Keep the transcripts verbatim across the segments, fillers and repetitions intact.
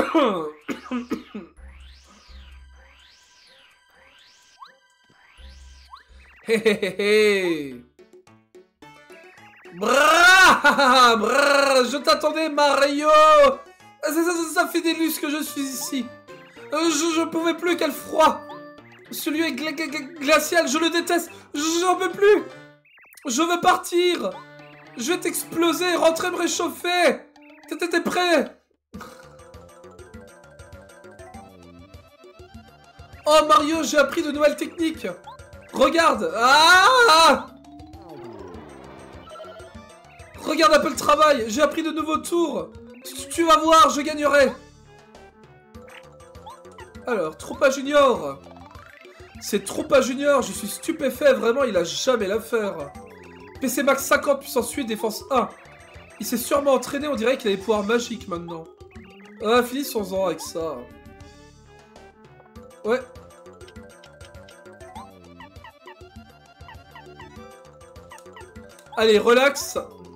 Hé hé hé hé. Brrr, brrr, je t'attendais, Mario. Ça, ça, ça, ça fait des lustres que je suis ici. Euh, je, je pouvais plus, quel froid. Ce lieu est gla gla glacial, je le déteste. J'en peux plus. Je veux partir. Je vais t'exploser, rentrer me réchauffer. T'étais prêt? Oh Mario, j'ai appris de nouvelles techniques. Regarde. Ah! Regarde un peu le travail. J'ai appris de nouveaux tours. Tu, tu vas voir, je gagnerai. Alors, Troopa Junior. C'est Troopa Junior, je suis stupéfait, vraiment, il a jamais l'affaire. P C Max cinquante, puissance huit, défense un. Il s'est sûrement entraîné, on dirait qu'il a des pouvoirs magiques maintenant. Ah, finissons-en avec ça. Ouais. Allez, relax.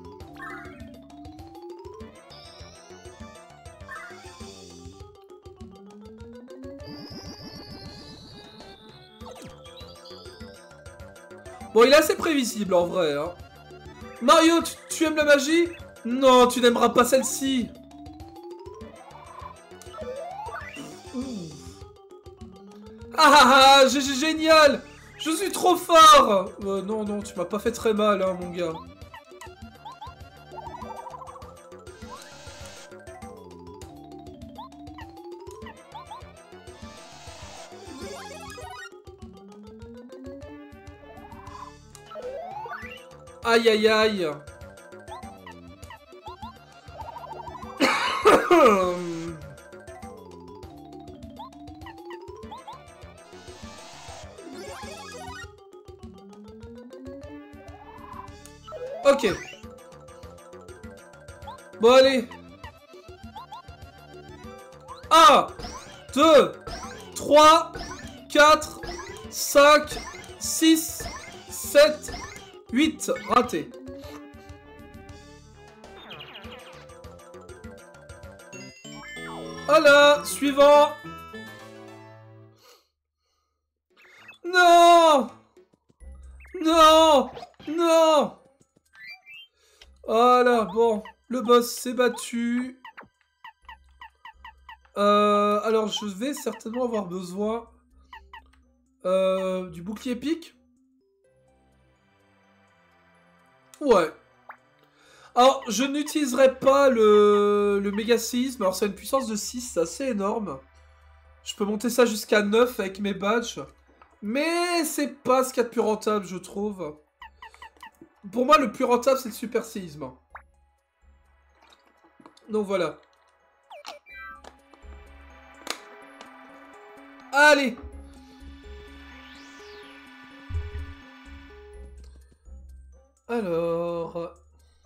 Bon, il est assez prévisible en vrai. Hein. Mario, tu, tu aimes la magie? Non, tu n'aimeras pas celle-ci. Ah ah ah, j'ai génial. Je suis trop fort. euh, Non, non, tu m'as pas fait très mal, hein, mon gars. Aïe, aïe, aïe. Ok. Bon, allez. un, deux, trois, quatre, cinq, six, sept, huit. Raté. Voilà, suivant. Non. Non. Non. Voilà, bon. Le boss s'est battu. Euh, alors, je vais certainement avoir besoin euh, du bouclier épique. Ouais. Alors, je n'utiliserai pas le, le méga séisme. Alors, ça a une puissance de six, c'est assez énorme. Je peux monter ça jusqu'à neuf avec mes badges. Mais c'est pas ce qu'il y a de plus rentable, je trouve. Pour moi, le plus rentable, c'est le super séisme. Donc, voilà. Allez! Alors...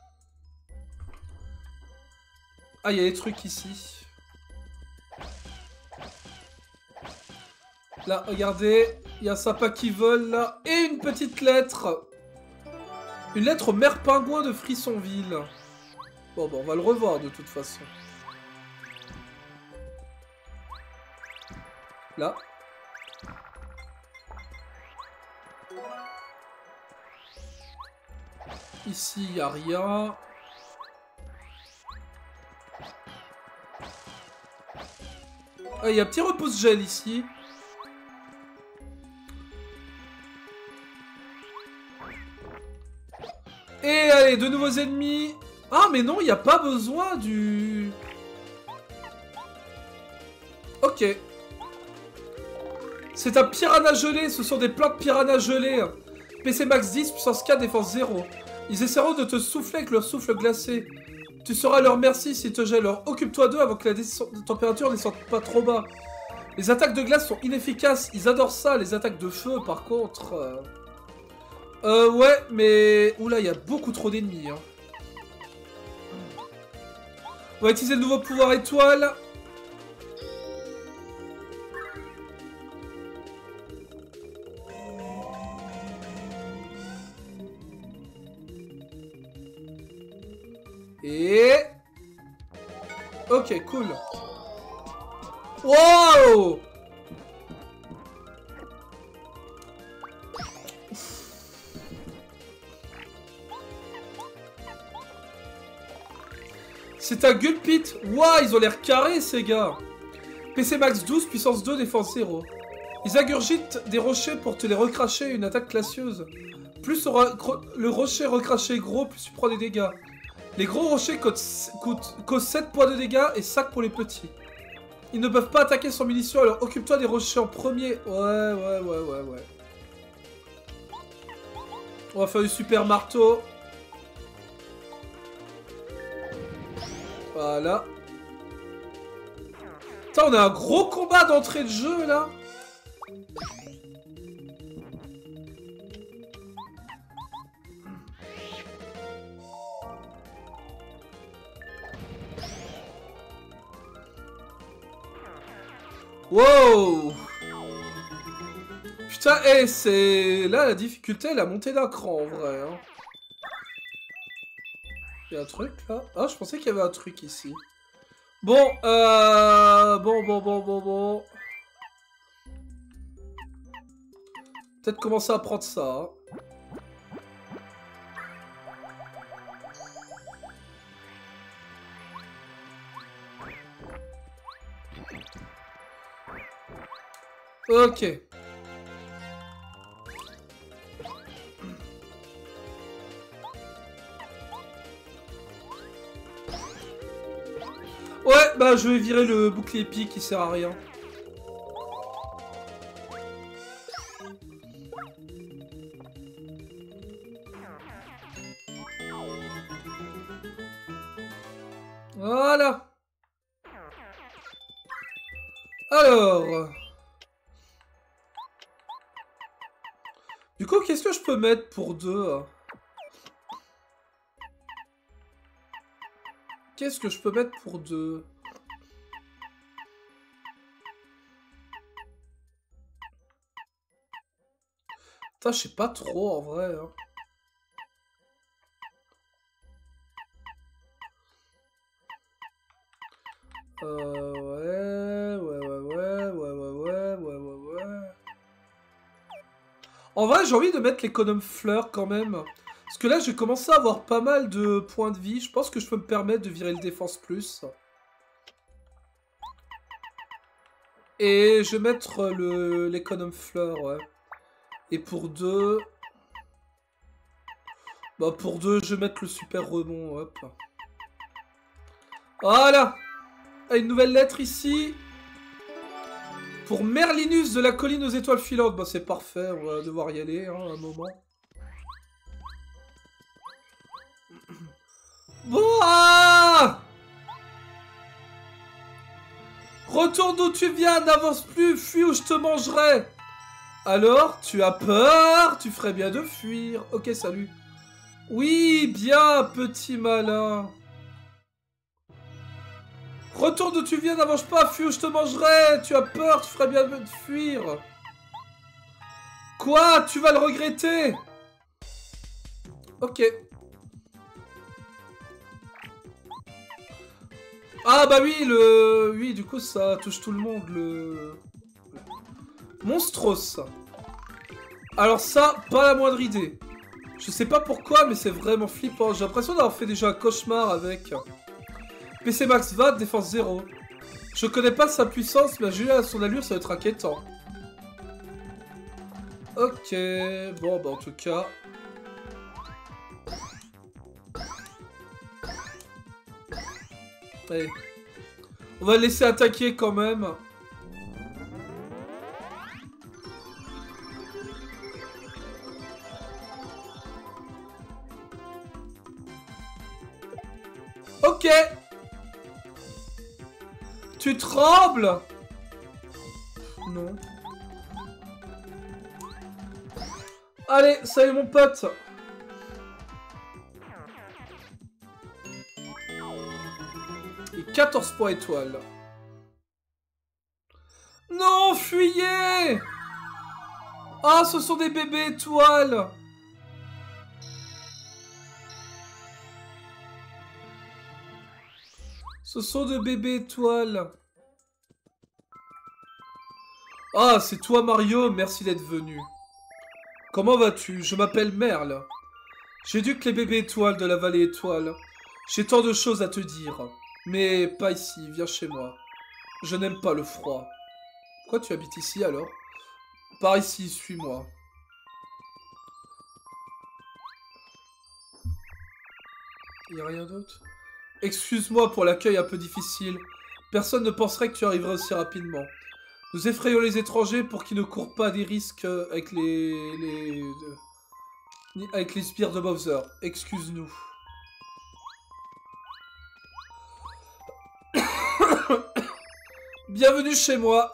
Ah, il y a des trucs ici. Là, regardez. Il y a un sapin qui vole, là. Et une petite lettre. Une lettre au maire pingouin de Frissonville. Bon, bon, on va le revoir, de toute façon. Là. Ici, il n'y a rien. Ah, il y a un petit repousse-gel ici. Et allez, de nouveaux ennemis. Ah, mais non, il n'y a pas besoin du... Ok. C'est un piranha gelé. Ce sont des plantes piranha gelées. P C Max dix, puissance quatre, défense zéro. Ils essaieront de te souffler avec leur souffle glacé. Tu seras leur merci s'ils te gèlent. Alors occupe-toi d'eux avant que la température ne descende pas trop bas. Les attaques de glace sont inefficaces. Ils adorent ça. Les attaques de feu, par contre... Euh, euh ouais, mais... Oula, il y a beaucoup trop d'ennemis. Hein. On va utiliser le nouveau pouvoir étoile. Et... Ok, cool. Wow! C'est un Gulpit. Waouh, ils ont l'air carrés, ces gars. P C Max douze, puissance deux, défense zéro. Ils ingurgitent des rochers pour te les recracher, une attaque classieuse. Plus le rocher recraché gros, plus tu prends des dégâts. Les gros rochers causent, causent sept points de dégâts et cinq pour les petits. Ils ne peuvent pas attaquer sans munitions, alors occupe-toi des rochers en premier. Ouais, ouais, ouais, ouais, ouais. On va faire du super marteau. Voilà. Putain, on a un gros combat d'entrée de jeu, là. Wow! Putain, hey, c'est... Là, la difficulté, elle a monté d'un cran, en vrai. Hein. Il y a un truc, là? Ah, je pensais qu'il y avait un truc, ici. Bon, euh... Bon, bon, bon, bon, bon... Peut-être commencer à prendre ça. Hein. Ok. Ouais, bah je vais virer le bouclier épique qui sert à rien. Voilà. Alors... Du coup, qu'est-ce que je peux mettre pour deux? Qu'est-ce que je peux mettre pour deux? Putain, je sais pas trop en vrai. Hein. Euh, ouais, ouais, ouais, ouais, ouais, ouais, ouais, ouais, ouais, ouais. En vrai, j'ai envie de mettre l'économe fleur quand même. Parce que là, j'ai commencé à avoir pas mal de points de vie. Je pense que je peux me permettre de virer le défense plus. Et je vais mettre l'économe fleur, ouais. Et pour deux... Bah pour deux, je vais mettre le super rebond, hop. Voilà. Une nouvelle lettre ici. Pour Merlinus de la colline aux étoiles filantes. Bah c'est parfait, on va devoir y aller, hein, un moment. Bon, retourne d'où tu viens, n'avance plus, fuis ou je te mangerai. Alors, tu as peur? Tu ferais bien de fuir. Ok, salut. Oui, bien, petit malin. Retourne d'où tu viens, n'avance pas, fuis ou je te mangerai. Tu as peur, tu ferais bien de fuir. Quoi? Tu vas le regretter. Ok. Ah bah oui, le... Oui, du coup, ça touche tout le monde, le... Monstros. Alors ça, pas la moindre idée. Je sais pas pourquoi, mais c'est vraiment flippant. J'ai l'impression d'avoir fait déjà un cauchemar avec. P C Max vingt, défense zéro. Je connais pas sa puissance, mais j'ai à son allure, ça va être inquiétant. Ok, bon bah en tout cas... Allez. On va le laisser attaquer quand même. Ok. Tu trembles? Non. Allez, salut mon pote. Et quatorze points étoiles. Non, fuyez! Ah, ce sont des bébés étoiles. Ce sont des bébés étoiles. Ah, c'est toi Mario, merci d'être venu. Comment vas-tu? Je m'appelle Merle. J'éduque les bébés étoiles de la vallée étoile. J'ai tant de choses à te dire. Mais pas ici, viens chez moi. Je n'aime pas le froid. Pourquoi tu habites ici alors? Par ici, suis-moi. Il n'y a rien d'autre? Excuse-moi pour l'accueil un peu difficile. Personne ne penserait que tu arriverais aussi rapidement. Nous effrayons les étrangers pour qu'ils ne courent pas des risques avec les... les... avec les sbires de Bowser. Excuse-nous. Bienvenue chez moi.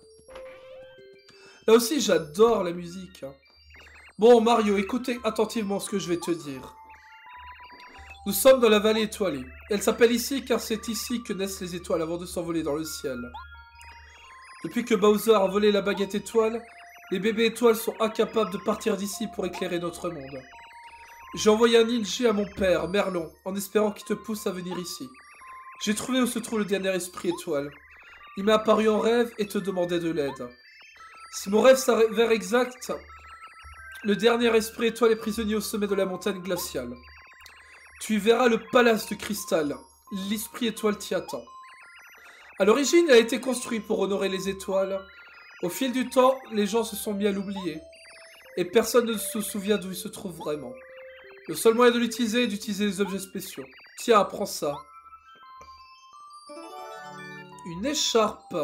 Là aussi, j'adore la musique. Bon, Mario, écoutez attentivement ce que je vais te dire. Nous sommes dans la vallée étoilée. Elle s'appelle ici car c'est ici que naissent les étoiles avant de s'envoler dans le ciel. Depuis que Bowser a volé la baguette étoile, les bébés étoiles sont incapables de partir d'ici pour éclairer notre monde. J'ai envoyé un ninja à mon père, Merlon, en espérant qu'il te pousse à venir ici. J'ai trouvé où se trouve le dernier esprit étoile. Il m'est apparu en rêve et te demandait de l'aide. Si mon rêve s'avère exact, le dernier esprit étoile est prisonnier au sommet de la montagne glaciale. Tu y verras le palace de cristal. L'esprit étoile t'y attend. À l'origine, il a été construit pour honorer les étoiles. Au fil du temps, les gens se sont mis à l'oublier. Et personne ne se souvient d'où il se trouve vraiment. Le seul moyen de l'utiliser est d'utiliser les objets spéciaux. Tiens, prends ça. Une écharpe.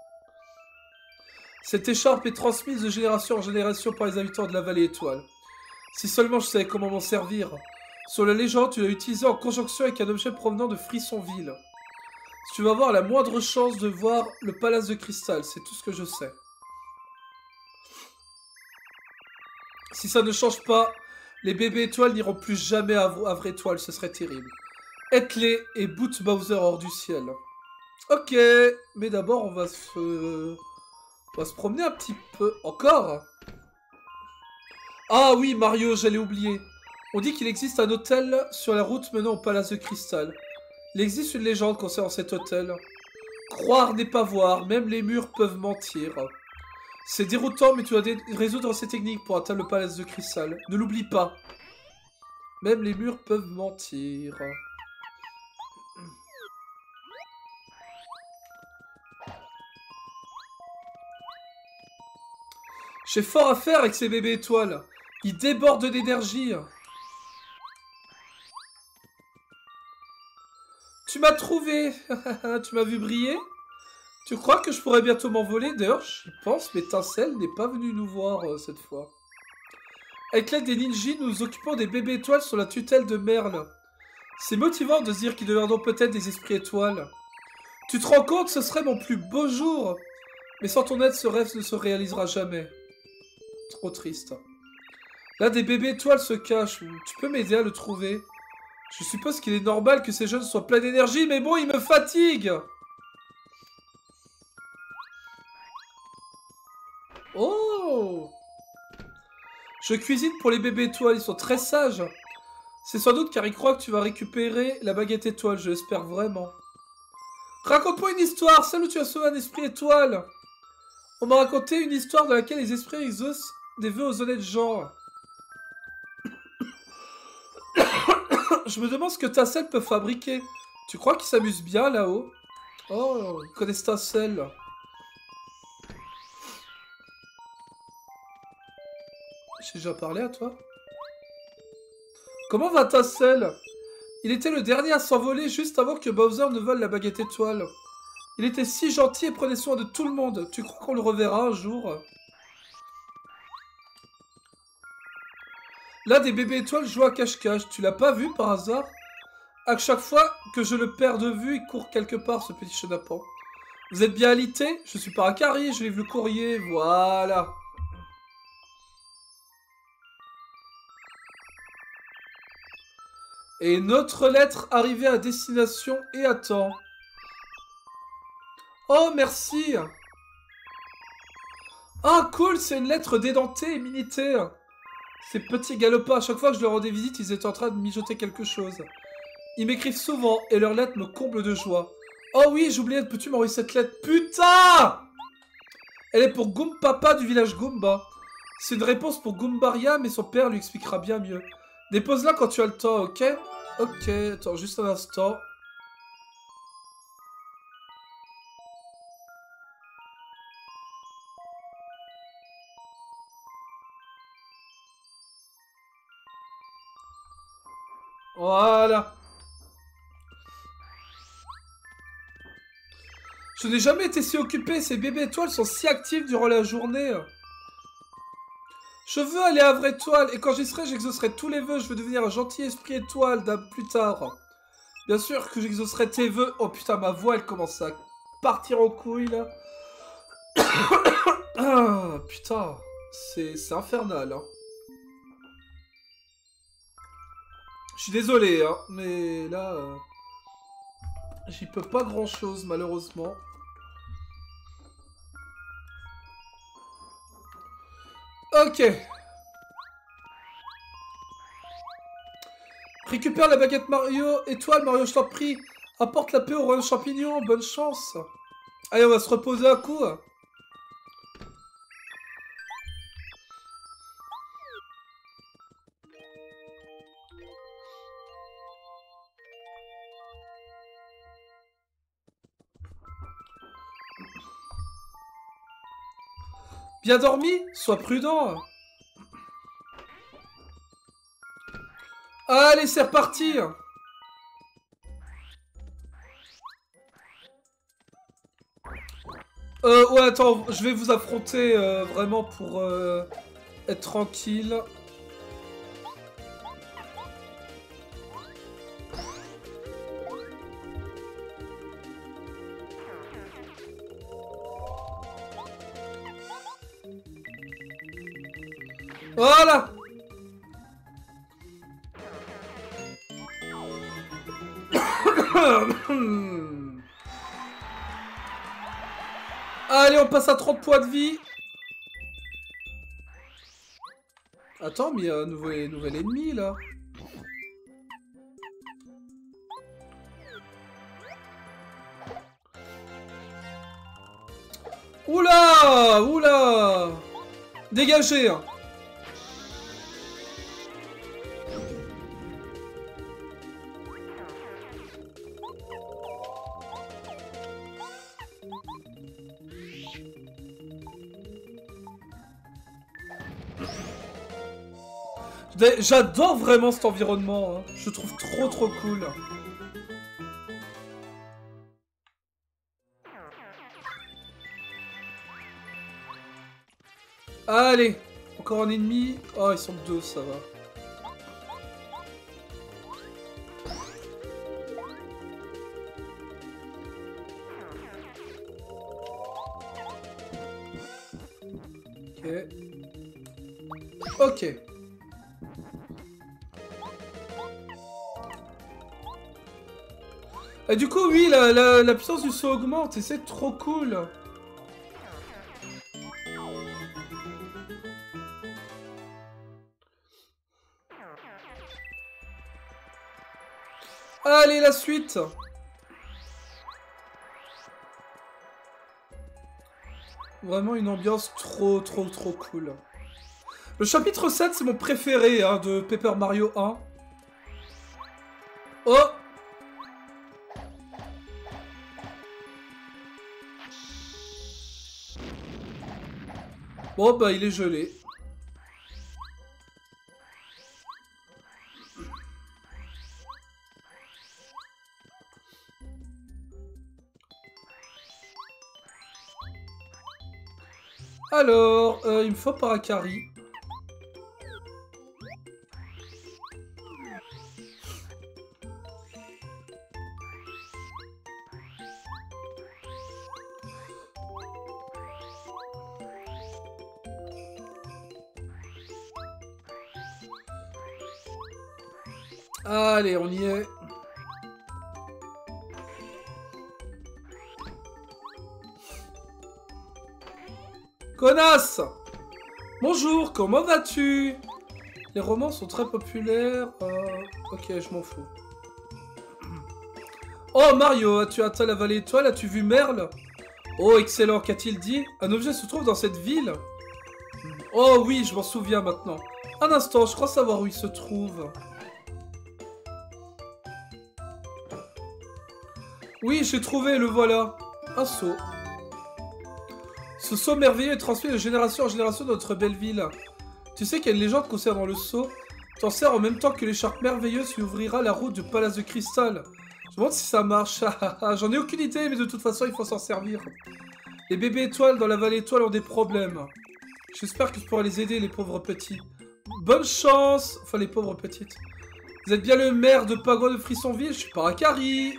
Cette écharpe est transmise de génération en génération par les habitants de la vallée étoile. Si seulement je savais comment m'en servir. Sur la légende, tu l'as utilisé en conjonction avec un objet provenant de Frissonville. Si tu vas avoir la moindre chance de voir le palace de cristal, c'est tout ce que je sais. Si ça ne change pas, les bébés étoiles n'iront plus jamais à, à vraie étoile, ce serait terrible. Aide-les et boot Bowser hors du ciel. Ok, mais d'abord on va se... On va se promener un petit peu. Encore? Ah oui, Mario, j'allais oublier. On dit qu'il existe un hôtel sur la route menant au palace de cristal. Il existe une légende concernant cet hôtel. Croire n'est pas voir, même les murs peuvent mentir. C'est déroutant, mais tu dois résoudre ces techniques pour atteindre le palace de cristal. Ne l'oublie pas. Même les murs peuvent mentir. J'ai fort à faire avec ces bébés étoiles. Ils débordent d'énergie. Tu m'as trouvé. Tu m'as vu briller. Tu crois que je pourrais bientôt m'envoler? D'ailleurs, j'y pense, mais Tinsel n'est pas venu nous voir euh, cette fois. Avec l'aide des ninjas, nous occupons des bébés étoiles sous la tutelle de Merle. C'est motivant de se dire qu'ils deviendront peut-être des esprits étoiles. Tu te rends compte, ce serait mon plus beau jour. Mais sans ton aide, ce rêve ne se réalisera jamais. Trop triste. Là, des bébés étoiles se cachent. Tu peux m'aider à le trouver? Je suppose qu'il est normal que ces jeunes soient pleins d'énergie, mais bon, ils me fatiguent. Oh! Je cuisine pour les bébés étoiles, ils sont très sages. C'est sans doute car ils croient que tu vas récupérer la baguette étoile, je l'espère vraiment. Raconte-moi une histoire, celle où tu as sauvé un esprit étoile. On m'a raconté une histoire dans laquelle les esprits exaucent des vœux aux honnêtes gens. Je me demande ce que Tinsel peut fabriquer. Tu crois qu'il s'amuse bien là-haut? Oh, ils connaissent Tinsel. J'ai déjà parlé à toi? Comment va Tinsel? Il était le dernier à s'envoler juste avant que Bowser ne vole la baguette étoile. Il était si gentil et prenait soin de tout le monde. Tu crois qu'on le reverra un jour? Là, des bébés étoiles jouent à cache-cache. Tu l'as pas vu par hasard? À chaque fois que je le perds de vue, il court quelque part, ce petit chenapan. Vous êtes bien alité? Je suis Paracari, je livre le courrier, voilà. Et notre lettre arrivée à destination et à temps. Oh, merci. Ah, cool, c'est une lettre dédentée et minutée. Ces petits galopins, à chaque fois que je leur rendais visite, ils étaient en train de mijoter quelque chose. Ils m'écrivent souvent et leurs lettres me comblent de joie. Oh oui, j'oubliais, peux-tu m'envoyer cette lettre? Putain! Elle est pour Goompapa du village Goomba. C'est une réponse pour Goombaria, mais son père lui expliquera bien mieux. Dépose-la quand tu as le temps, ok? Ok, attends, juste un instant. Voilà. Je n'ai jamais été si occupé, ces bébés étoiles sont si actifs durant la journée. Je veux aller à vraie étoile, et quand j'y serai, j'exaucerai tous les vœux. Je veux devenir un gentil esprit étoile d'un plus tard. Bien sûr que j'exaucerai tes vœux. Oh putain, ma voix, elle commence à partir en couille, là. Ah, putain, c'est infernal, hein. Je suis désolé, hein, mais là... Euh, j'y peux pas grand-chose, malheureusement. Ok. Récupère la baguette Mario. Étoile, Mario, je t'en prie. Apporte la paix au royaume champignon. Bonne chance. Allez, on va se reposer un coup. Bien dormi? Sois prudent. Allez, c'est reparti. Euh, ouais, attends, je vais vous affronter euh, vraiment pour euh, être tranquille. Voilà. Allez, on passe à trente points de vie. Attends, mais il y a un nouvel, nouvel ennemi, là. Oula! Oula! Dégagez, hein. J'adore vraiment cet environnement, hein. Je le trouve trop trop cool. Allez, encore un ennemi. Oh, ils sont deux, ça va. Ok. Ok. Et du coup, oui, la, la, la puissance du saut augmente et c'est trop cool. Allez, la suite. Vraiment une ambiance trop, trop, trop cool. Le chapitre sept, c'est mon préféré hein, de Paper Mario un. Oh! Bon, bah, il est gelé. Alors, euh, il me faut Paracari. Allez, on y est. Connasse! Bonjour, comment vas-tu? Les romans sont très populaires. Euh... Ok, je m'en fous. Oh Mario, as-tu atteint la vallée étoile? As-tu vu Merle? Oh, excellent, qu'a-t-il dit? Un objet se trouve dans cette ville? Oh oui, je m'en souviens maintenant. Un instant, je crois savoir où il se trouve. Oui, j'ai trouvé, le voilà. Un seau. Ce seau merveilleux est transmis de génération en génération dans notre belle ville. Tu sais qu'il y a une légende concernant le seau. T'en sers en même temps que l'écharpe merveilleuse qui ouvrira la route du palace de cristal. Je me demande si ça marche. J'en ai aucune idée, mais de toute façon, il faut s'en servir. Les bébés étoiles dans la vallée étoile ont des problèmes. J'espère que je pourrai les aider, les pauvres petits. Bonne chance. Enfin, les pauvres petites. Vous êtes bien le maire de Pagua de Frissonville? Je suis Paracari.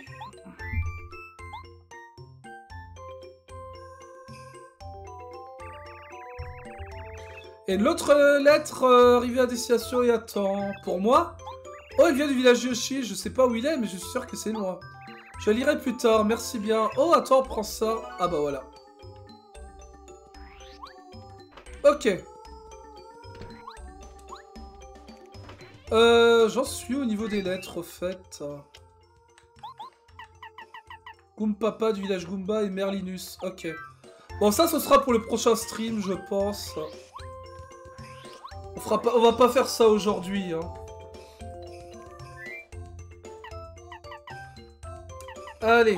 Et l'autre lettre euh, arrivée à destination et attend. Pour moi? Oh, il vient du village Yoshi. Je sais pas où il est, mais je suis sûr que c'est moi. Je la lirai plus tard. Merci bien. Oh, attends, prends ça. Ah bah voilà. Ok. Euh, j'en suis au niveau des lettres, au fait. Goompapa du village Goomba et Merlinus. Ok. Bon, ça, ce sera pour le prochain stream, je pense. On fera pas, on va pas faire ça aujourd'hui, hein. Allez.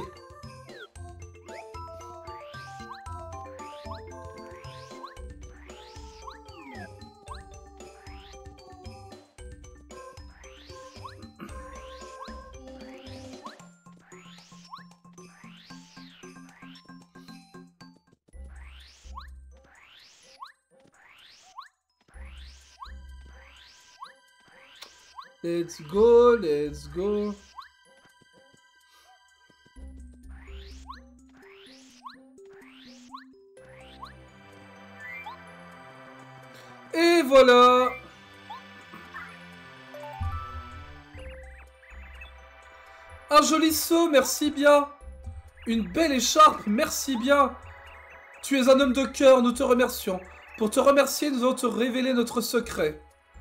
Let's go, let's go. Et voilà. Un joli seau, merci bien. Une belle écharpe, merci bien. Tu es un homme de cœur, nous te remercions. Pour te remercier, nous allons te révéler notre secret.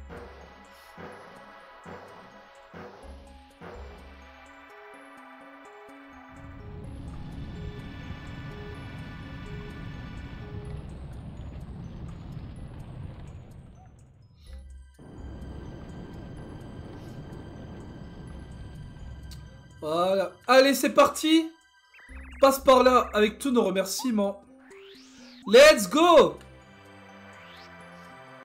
Voilà. Allez, c'est parti. Passe par là avec tous nos remerciements. Let's go.